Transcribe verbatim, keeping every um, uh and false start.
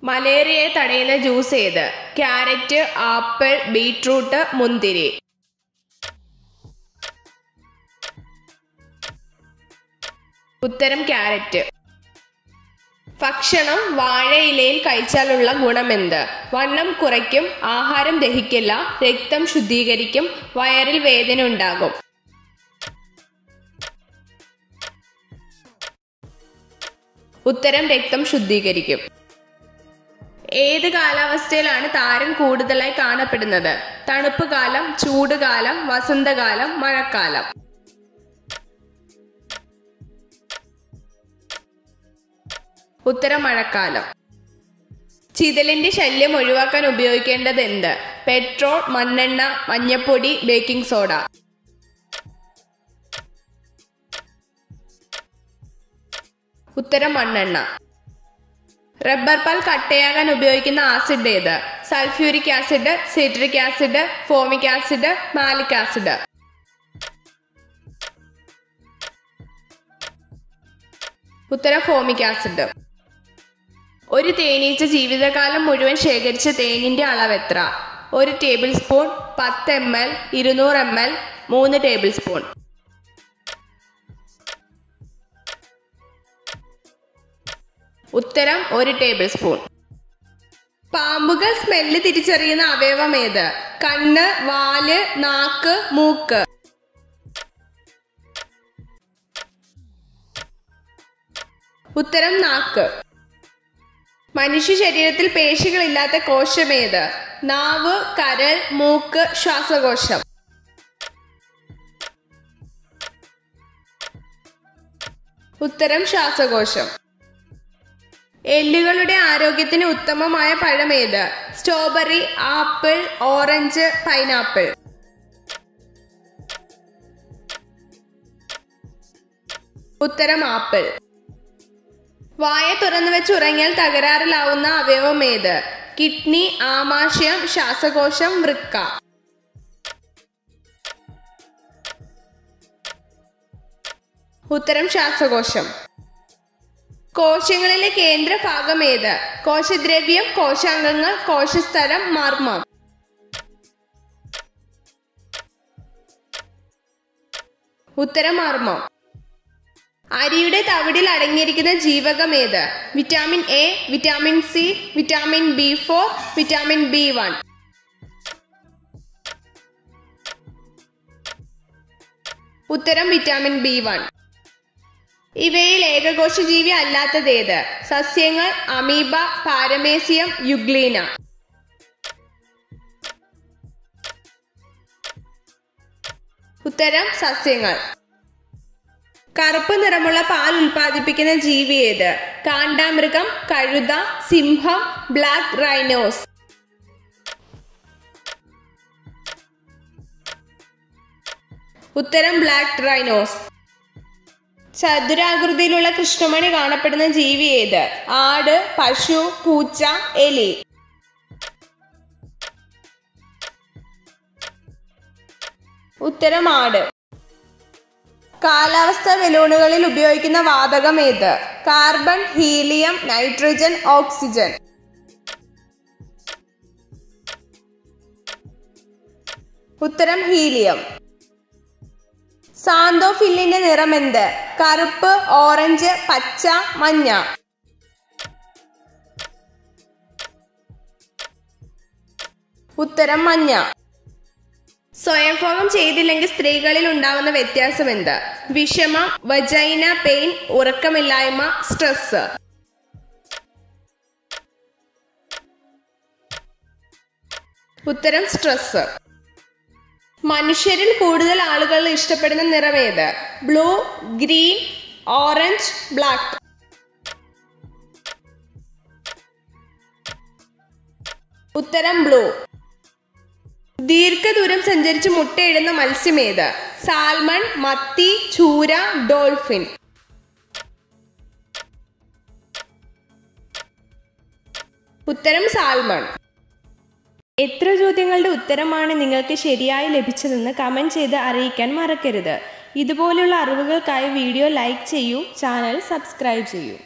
മലേറിയയെ തടയുന്ന ജ്യൂസ് ഏത്? Carrot, apple, beetroot, മുന്തിരി. ഉത്തരം ക്യാരറ്റ്. ഭക്ഷണം വാഴയിലയിൽ കഴിച്ചാലുള്ള ഗുണമെന്ത്? വണ്ണം കുറയ്ക്കും, ആഹാരം ദഹിക്കില്ല, രക്തം ശുദ്ധീകരിക്കും, വയറിൽ വേദന ഉണ്ടാകും. ഉത്തരം രക്തം ശുദ്ധീകരിക്കും. ഏത് കാലാവസ്ഥയിലാണ് താരൻ കൂടുതലായി കാണപ്പെടുന്നത്? തണുപ്പ് കാലം, ചൂടുകാലം, വസന്തകാലം, മഴക്കാലം. ഉത്തരം മഴക്കാലം. ചിതലിന്റെ ശല്യം ഒഴിവാക്കാൻ ഉപയോഗിക്കേണ്ടത് എന്ത്? പെട്രോൾ, മണ്ണെണ്ണ, മഞ്ഞപ്പൊടി, ബേക്കിംഗ് സോഡ. ഉത്തരം മണ്ണെണ്ണ. റബ്ബർ പാൽ കട്ടയാകാൻ ഉപയോഗിക്കുന്ന ആസിഡ് ഏത്? Sulphuric acid, citric acid, formic acid, malic acid. ഉത്തരം ഫോമിക് ആസിഡ്. ഒരു തേനീച്ച ജീവിതകാലം മുഴുവൻ ശേഖരിച്ച തേനിന്റെ അളവ് എത്ര? ഒരു ടേബിൾ സ്പൂൺ, പത്ത് എം എൽ, ഇരുന്നൂറ് എം എൽ, മൂന്ന് ടേബിൾ സ്പൂൺ. ഉത്തരം ഒരു ടേബിൾ സ്പൂൺ. പാമ്പുകൾ സ്മെല്ല് തിരിച്ചറിയുന്ന അവയവം ഏത്? കണ്ണ്, വാല്, നാക്ക്, മൂക്ക്. ഉത്തരം നാക്ക്. മനുഷ്യ ശരീരത്തിൽ പേശികളില്ലാത്ത കോശമേത്? നാവ്, കരൾ, മൂക്ക്, ശ്വാസകോശം. ഉത്തരം ശ്വാസകോശം. എല്ലുകളുടെ ആരോഗ്യത്തിന് ഉത്തമമായ പഴമേത്? Strawberry, apple, orange, pineapple. ഉത്തരം ആപ്പിൾ. വായ തുറന്നു വെച്ച് ഉറങ്ങിയാൽ തകരാറിലാവുന്ന അവയവം ഏത്? കിഡ്നി, ആമാശയം, ശ്വാസകോശം, വൃക്ക. ഉത്തരം ശ്വാസകോശം. കോശങ്ങളിലെ കേന്ദ്ര ഭാഗം ഏത്? കോശദ്രവ്യം, കോശാംഗങ്ങൾ, കോശസ്തരം, മർമ്മം. ഉത്തരം മർമ്മം. അരിയുടെ തവിടിൽ അടങ്ങിയിരിക്കുന്ന ജീവകം ഏത്? Vitamin A, vitamin C, vitamin B four, vitamin B one. ഉത്തരം വിറ്റാമിൻ ബി വൺ. ഇവയിൽ ഏകകോശ ജീവി അല്ലാത്തതേത്? സസ്യങ്ങൾ, അമീബ, പാരമേസിയം, യുഗ്ലീന. ഉത്തരം സസ്യങ്ങൾ. കറുപ്പ് നിറമുള്ള പാൽ ഉൽപ്പാദിപ്പിക്കുന്ന ജീവി ഏത്? കാണ്ടാമൃഗം, കഴുത, സിംഹം, ബ്ലാക്ക് റൈനോസ്. ഉത്തരം ബ്ലാക്ക് റൈനോസ്. ചതുരാകൃതിയിലുള്ള കൃഷ്ണമണി കാണപ്പെടുന്ന ജീവി ഏത്? ആട്, പശു, പൂച്ച, എലി. ഉത്തരം ആട്. കാലാവസ്ഥാ ബലൂണുകളിൽ ഉപയോഗിക്കുന്ന വാതകം ഏത്? Carbon, helium, nitrogen, oxygen. ഉത്തരം ഹീലിയം. സാന്തോഫില്ലിന്റെ നിറം എന്ത്? കറുപ്പ്, ഓറഞ്ച്, പച്ച, മഞ്ഞ. ഉത്തരം മഞ്ഞ. സ്വയംഭോഗം ചെയ്തില്ലെങ്കിൽ സ്ത്രീകളിൽ ഉണ്ടാകുന്ന വ്യത്യാസം എന്ത്? വിഷമം, വജൈന പെയിൻ, ഉറക്കമില്ലായ്മ, സ്ട്രെസ്. ഉത്തരം സ്ട്രെസ്. മനുഷ്യരിൽ കൂടുതൽ ആളുകൾ ഇഷ്ടപ്പെടുന്ന നിറം ഏത്? Blue, green, orange, black. ഉത്തരം ബ്ലൂ. ദീർഘദൂരം സഞ്ചരിച്ച് മുട്ടയിടുന്ന മത്സ്യം ഏത്? സാൽമൺ, മത്തി, ചൂര, ഡോൾഫിൻ. ഉത്തരം സാൽമൺ. എത്ര ചോദ്യങ്ങളുടെ ഉത്തരമാണ് നിങ്ങൾക്ക് ശരിയായി ലഭിച്ചതെന്ന് കമന്റ് ചെയ്ത് അറിയിക്കാൻ മറക്കരുത്. ഇതുപോലുള്ള അറിവുകൾക്കായി വീഡിയോ ലൈക്ക് ചെയ്യൂ, ചാനൽ സബ്സ്ക്രൈബ് ചെയ്യൂ.